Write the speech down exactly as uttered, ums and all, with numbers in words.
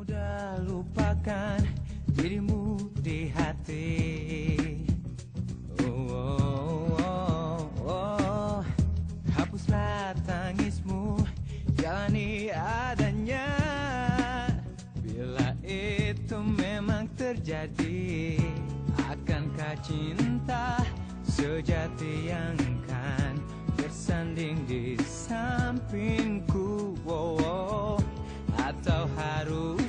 mudah lupakan dirimu di hati. Oh, oh, oh, oh. Hapuslah tangismu, jalani adanya. Bila itu memang terjadi, akankah cinta sejati yang kan bersanding di sampingku? Oh, oh. Atau harus